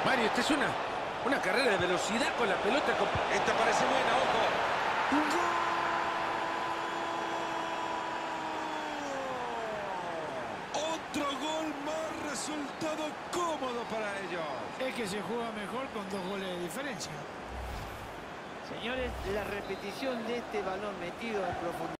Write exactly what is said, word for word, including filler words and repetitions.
Mario, esta es una, una carrera de velocidad con la pelota. Con... Esta parece buena, ojo. Otro gol más, resultado cómodo para ellos. Es que se juega mejor con dos goles de diferencia. Señores, la repetición de este balón metido en profundidad.